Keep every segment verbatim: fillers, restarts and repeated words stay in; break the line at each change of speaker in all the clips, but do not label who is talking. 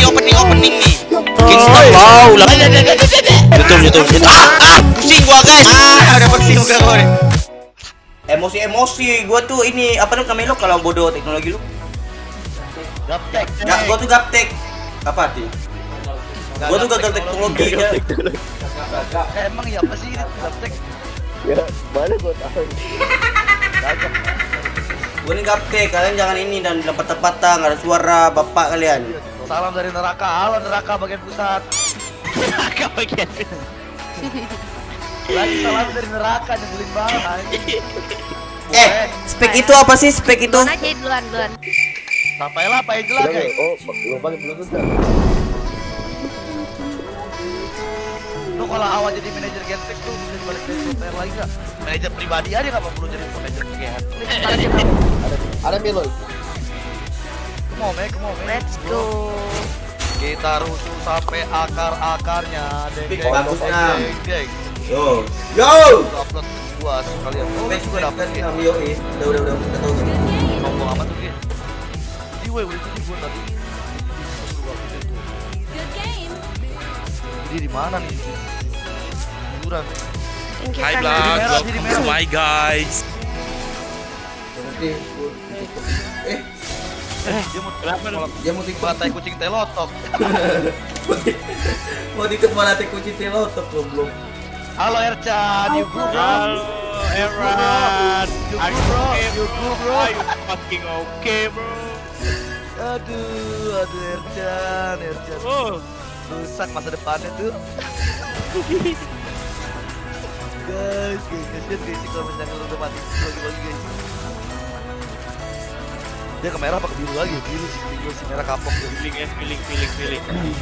opening opening nih. Kingston wow lah. Youtube Youtube Youtube. Ah ah pusing gua guys. Ah udah pusing gua gue.
Emosi-emosi gua tuh ini apa tuh namanya lo kalau bodoh teknologi lu?
Gaptek.
Enggak, gua tuh gaptek. Apa sih? Gua tuh gagal teknologi ya.
Emang ya apa sih gaptek?
Ya, mana gua tahu.
Gagap.
Gua nih gaptek, kalian jangan ini dan tempat-tempatan nggak ada suara bapak kalian.
Salam dari neraka, halo neraka bagian pusat.
Neraka bagian.
Lagi salam dari neraka nyebelin banget anjing.
Eh, spek itu apa sih spek itu?
Duluan aja duluan duluan.
Sampailah apa yang jelas guys.
Oh, belum pakai bluetooth dah.
Lu kalau awal jadi manajer Gentex tuh bisa balik dari software lagi nggak? Manajer pribadi aja nggak perlu jadi manajer Gentex.
Ada ada Milo.
Come on, man, come on, man.
Let's go.
Kita rusuh sampai akar-akarnya. Deng,
Speak
deng,
bagusnya.
deng, deng.
Yo, yo.
Gua upload gua sekalian. Oh,
Spek
gua dapet
spek
ya.
kan yo eh. Udah udah udah kita tahu.
Ngomong amat tuh, Ge. Di W W itu gua tadi. Jadi di mana nih? Tiduran.
Thank you
Hi
Kang.
vlog,
merah,
welcome
jadi
to
merah.
my guys.
Nanti eh
Eh, dia mau
Kenapa?
dia mau tiktok
batai kucing telotok.
mau tiktok malah tik kucing telotok goblok.
Halo Ercan, you good bro?
Halo, Eran.
You
Are
good
you
bro?
okay,
You good bro?
Are you fucking okay, bro?
Aduh, aduh Ercan, Ercan.
Oh,
Rusak masa depannya tuh. Guys, guys, kasihan guys kalau misalnya lu udah mati lagi-lagi guys. Dia ke merah apa ke biru lagi? Biru sih, biru sih merah kapok tuh.
feeling ya, feeling, feeling, feeling.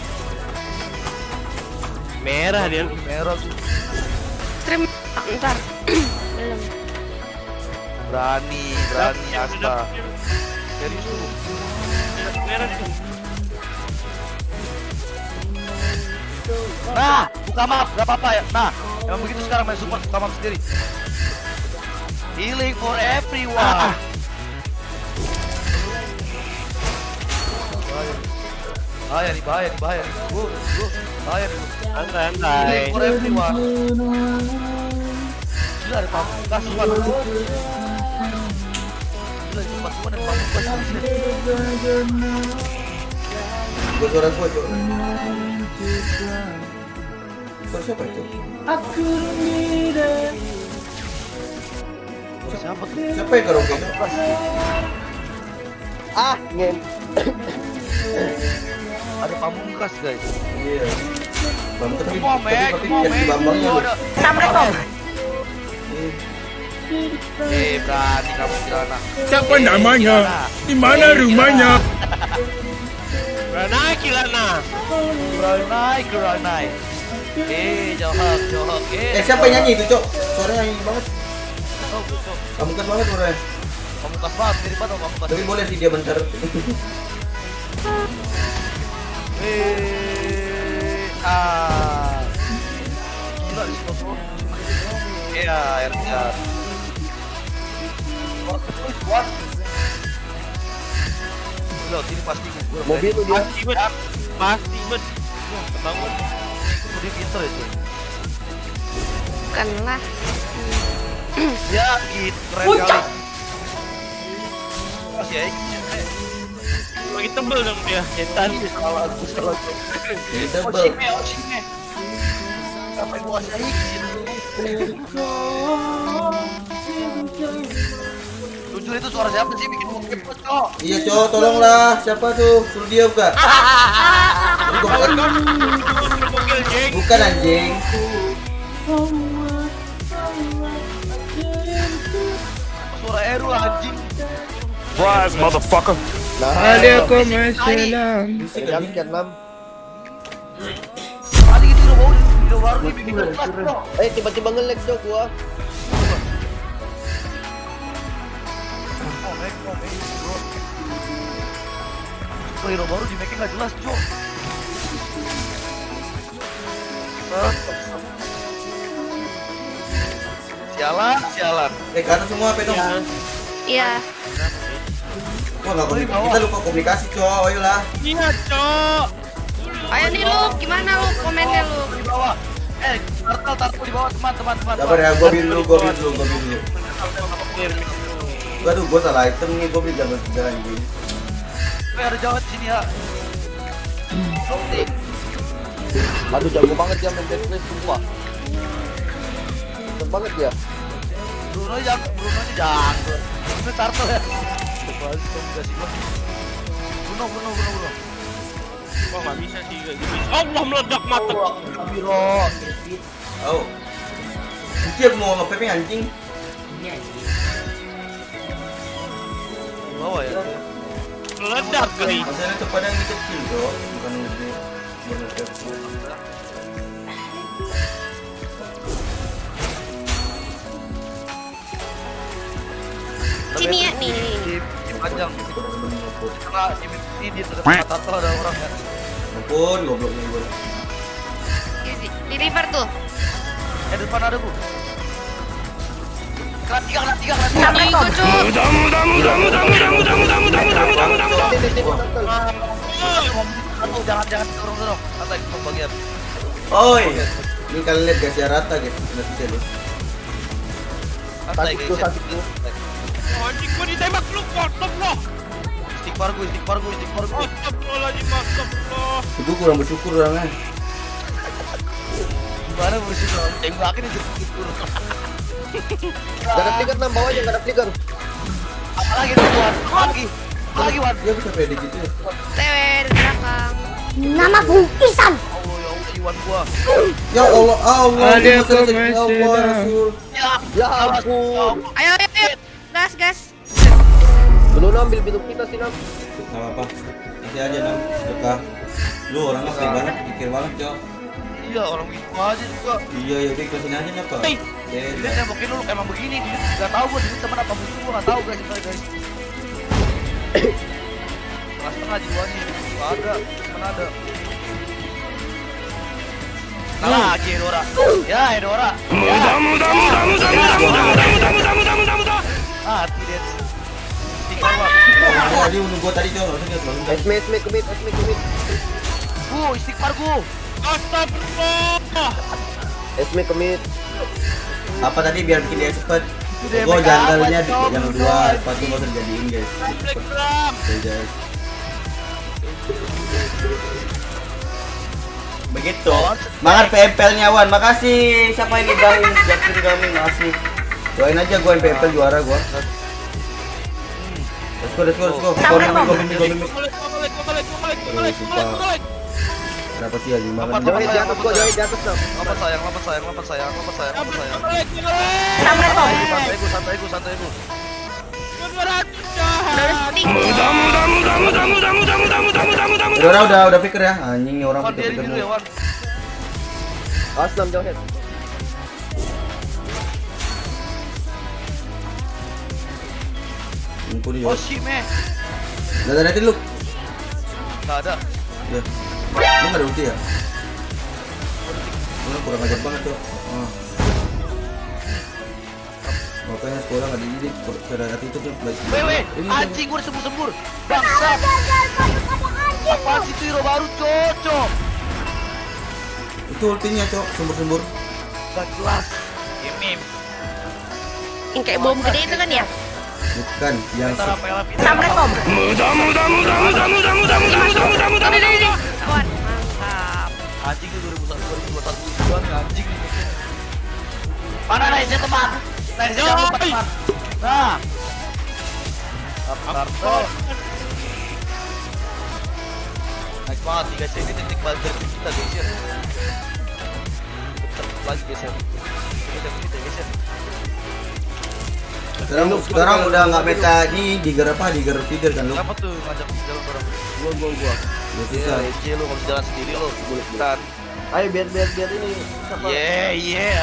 Merah dia.
Merah tuh.
Stream ntar. Belum.
Berani, berani Asta. Serius tuh.
Merah tuh.
Nah, buka map, gak apa-apa ya. Nah, emang begitu sekarang main support, buka map sendiri. Healing for everyone. Bahaya nih, bahaya nih, bahaya nih. Bu, bu, bahaya nih.
Santai,
Healing
santai.
for everyone. Gila ada pamungkas semua. Gila cepat semua ada pamungkas.
Gua suara gua cok. Suara siapa itu?
Siapa tuh?
Siapa yang karaoke?
Ah, ngen.
Ada pamungkas guys.
Iya. Bambang tapi
Semua
tapi
Mek,
tapi
semua
jadi
Mek.
bambangnya.
Semua
loh.
ada.
Assalamualaikum.
Eh, berani kamu Kirana.
Siapa namanya? Di mana rumahnya?
Rana Kilana.
Kiranai, Kiranai. Eh, johok, johok.
Eh siapa yang nyanyi itu cok? Suaranya nyanyi banget.
Oh, cok.
Pamungkas banget suaranya.
Pamungkas banget, mirip banget sama pamungkas.
Tapi boleh sih dia bentar.
Eh, ah. Gila di situ bro. Iya, Ercan. Gila, ini pasti gue.
Mobil tuh dia.
Pasti bet. Pasti bet. Wah, kebangun.
Dia pinter ya, cuy.
Bukan lah.
Ya, gitu keren kali. Masih ya.
Lagi tebel dong dia. Cetan.
Salah aku salah.
Jadi tebel.
Oshime, Oshime. Sampai gua saik. Jujur itu suara siapa sih bikin gua kepot, Cok?
Iya cok, tolonglah. Siapa tuh? Suruh dia buka. Ini gua bukan.
Mobil jeng.
Bukan anjing.
Suara Eru anjing.
Rise, motherfucker.
Nah,
Waalaikumsalam.
jam sekian enam.
Tadi gitu udah baru video baru nih bikin kelas, Bro.
Eh, tiba-tiba nge-lag dong gua.
Oh, Mac, oh, Mac, bro. Kok hero baru di Mac-nya nggak jelas, Cok. Hah? Sialan, sialan.
Eh ke atas semua pedong.
Iya.
Wah nggak komunikasi. Kita lupa komunikasi cok. Ayolah.
Iya, Cok.
Ayo nih lu, gimana lu komennya lu?
Di bawah. Eh, turtle turtle di bawah teman teman teman.
Sabar ya, gua bin dulu, gua bin dulu, gua bin dulu. Waduh, gua salah item nih, gua bin jangan jangan anjing.
Eh, ada jawab sini ya.
Aduh jago banget dia main deathmatch sumpah. Cepet banget dia.
Bruno yang Bruno nya jangan. Bruno turtle ya. Balik enggak sih gua. Bruno Bruno Bruno Bruno.
Kok nggak bisa sih kayak gitu? Allah meledak mata.
Biro.
Oh. Dia mau nge-P P anjing.
Bawa ya.
Meledak kali.
Maksudnya itu pada yang kecil dong, bukan gede.
Sini ya, nih, nih, nih.
Panjang. Karena ini di depan tato ada orang kan.
Ampun, gobloknya gue.
Di, di, di river tuh.
Eh depan ada bu. Kelas tiga, kelas tiga, kelas tiga.
Ih, gua cuy.
Mudah, mudah, mudah, mudah, mudah, mudah, mudah, mudah, mudah, mudah, mudah, mudah.
Satu, jangan jangan dorong dorong. Santai ke bagian.
Oi, ini kalian lihat guys ya rata guys, nanti dulu.
Santai
Sakit tuh,
guys.
sakit tuh.
Anjing gua ditembak lu, kotok lo.
Istighfar gue, istighfar gue, istighfar gue.
Astagfirullahaladzim, astagfirullah.
Ibu kurang bersyukur orangnya.
Gimana bersyukur? Tembakin aja bersyukur.
Gak ada flicker enam bawahnya, gak ada flicker.
Apalagi tuh Wan, lagi, lagi Wan.
Dia bisa pede gitu ya.
T W di belakang.
Namaku Isan.
Allah ya Allah, Iwan gua.
Ya Allah, Allah,
Ada
ya Allah,
kemeselan.
Rasul.
Ya,
Ya ampun.
Ayo, ayo, ayo. Gas, gas.
Dulu ambil bidu kita sih Nam.
Gak apa-apa, nanti aja nam, suka. Lu orangnya asli banget, pikir banget cok.
iya orang gitu aja juga.
Iya ya, udah kesini aja napa?
Dia nembokin lu emang begini, dia nggak tahu gua ini teman apa musuh gua nggak tahu guys, guys guys. Kelas tengah jiwanya, nggak ada, mana ada. Nah lagi Edora, ya Edora.
Mudah, mudah, mudah, mudah, mudah, mudah, mudah, mudah, mudah, mudah, mudah, mudah.
Ah tidak. Tinggal bang.
Oh, tadi untung gua tadi cok, harusnya dia selalu.
Esme, esme, kemit, esme, kemit.
Bu, istighfar gu.
Astagfirullah.
Esme, kemit.
Apa tadi biar bikin dia cepet?
Udah,
Gua
make
janggalnya
up,
di
cok,
yang
cok.
dua, sepatu gua terjadiin guys.
Telegram.
Oke guys. Begitu. Semangat P M P L-nya Wan. Makasih. Siapa ini Bang? Jaksin kami makasih. Doain aja gua P M P L juara gua. Let's go, let's go, let's go. Gua mimik, gua mimik, gua mimik.
Balik, balik, balik, balik, balik, balik, balik.
Kenapa sih ya gimana?
Apa,
Jauhin di atas gua, jauhin di atas Nam.
Apa sayang, apa sayang, apa sayang, apa sayang, apa sayang.
Balik, balik.
Santai gu, santai gu, santai gu.
dua ratus
Udah
jahat.
ada stick.
Mudah, mudah, mudah, mudah, mudah, mudah, mudah, mudah, mudah, mudah, mudah.
Udah, udah, udah pikir ya. Anjing nih orang
Wan,
pikir
biarin
pikir
dulu ya Wan.
Awas Nam, jauhin.
Mumpuni
Oh
ya.
shit meh.
Udah ada nanti lu.
Nggak ada.
Udah. Lu nggak ada ulti ya? Lu kurang ajar banget tuh. Oh. Makanya sekolah nggak dididik. Saudara itu tuh baik.
Weh weh,
Ini
anjing gua sembur-sembur. Bangsat. Apa sih itu hero baru cocok?
itu ultinya cok, sembur-sembur.
Gak jelas.
Mim.
Yang kayak bom gede itu kan ya?
Bukan yang
Antara P L P.
Assalamualaikum.
Mudah, mudah, mudah, mudah, mudah, mudah, mudah, mudah, mudah, mudah,
Ini, ini, ini.
mudah.
Kawan, mantap.
Anjing itu dua ribu satu dua ribu dua puluh satu bulan anjing. Mana naiknya teman? Naiknya jangan lupa teman. Nah. Apa kartel? Naik banget tiga C ini titik balik dari kita guys ya. Tetap lagi guys ya. Ini dari kita guys ya.
sekarang sekarang udah nggak meta di diger apa diger feeder kan lu.
Kenapa tuh ngajak jalan bareng?
Gua, gua, gua.
Lu
Iya,
susah.
Ece lu kalau jalan sendiri lo. Bukan.
Ayo biar, biar, biar ini. Siapa?
Yeah, yeah.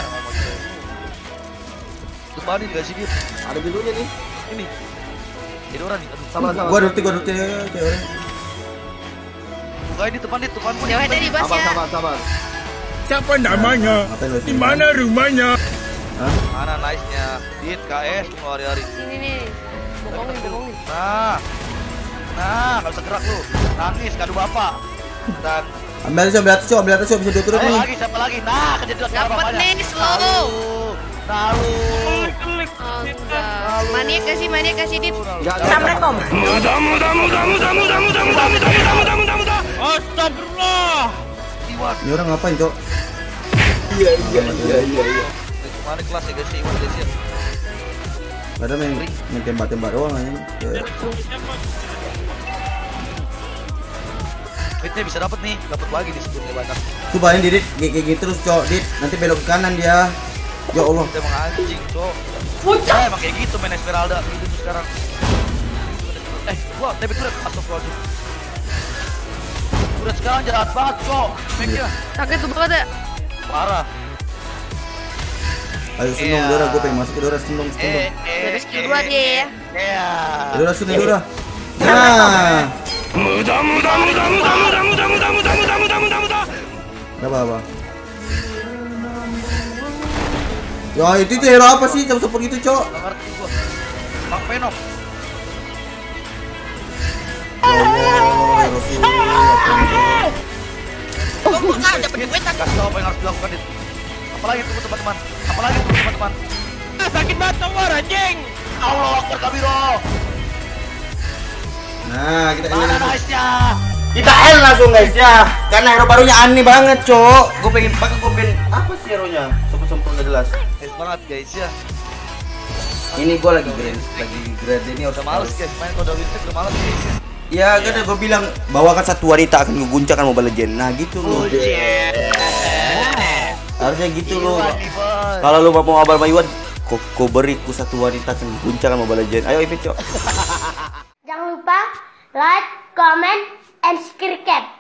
Depan ini gak sih dia?
Ada bidunya nih.
Ini. Ini orang nih. Aduh.
Sama, sama.
Gua ulti gua ulti ya kayak orang.
Buka ini depan nih, depan gua.
Jauh dari
Sabar,
bosnya.
sabar, sabar.
Siapa namanya?
Ngapain lu?
Di mana rumahnya?
Hah?
Mana nice-nya? Dit, K S semua hari-hari.
Ini nih. Bokongin, bokongin.
Nah. Nah, gak bisa gerak lu. Nangis, kado bapak. Dan
Ambil atas, ambil atas, Cok, ambil atas, Cok, bisa dua turun
Ayo
nih.
lagi, siapa lagi? Nah, kejadian sekarang
Dapet
bapaknya.
nih, slow.
Nalu.
Oh, enggak. Maniak kasih, maniak kasih dit.
Assalamualaikum.
Muda muda muda muda muda muda muda muda muda muda muda muda. Astagfirullah.
Iwan.
Ini orang ngapain, Cok?
Iya iya iya iya iya.
Kemana kelas ya guys, Iwan guys ya.
Gak ada main, main tembak-tembak doang aja. Ya.
Fitnya bisa dapat nih, dapat lagi di sebelumnya banyak.
Coba ini Dit, kayak gitu terus, Cok, Dit. Nanti belok ke kanan dia. Ya Allah.
Kita emang anjing, cok. Ya emang kayak gitu main Esmeralda gitu tuh sekarang. Eh, gua T B turret astagfirullahaladzim. Turret sekarang jahat banget, cok. Make-nya
Sakit tuh banget ya.
parah.
Ayo seneng,
Iya.
Dora, gue pengen masuk ke Dora, seneng, seneng.
Eh, eh.
Dari skill dua dia ya.
Iya.
Dora sini, Dora. Nah,
Muda muda muda muda muda muda muda muda muda muda muda muda.
ada apa-apa? Ya itu tuh hero apa sih? Jam support gitu, Cok.
Gak ngerti gua. Bang Penok.
Ya Allah, ya Rasulullah, apa ini, Cok?
Tunggu kan dapat duit tak.
Kasih tau apa yang harus dilakukan, Dit. Apalagi tunggu teman-teman. Apalagi tunggu teman-teman.
Sakit banget war anjing.
Allah Akbar kabiro.
Nah, kita
Mana
ini
nice-nya?
kita L langsung guys ya. Karena hero barunya aneh banget, Cok. Gue pengen pakai gue pengen apa sih hero-nya? Sempur-sempur nggak jelas.
Nice banget guys ya.
Ini gue lagi grand, lagi grand ini harus
Udah males guys, main kode Winter udah males guys ya.
Ya, kan gue bilang bawakan satu wanita akan guguncangkan Mobile Legends. Nah, gitu loh. Harusnya gitu loh. Kalau lu mau abal Mayuan, kok kau beri ku satu wanita akan guguncangkan Mobile Legends. Ayo Ipit, Cok.
Jangan lupa like, comment, and subscribe.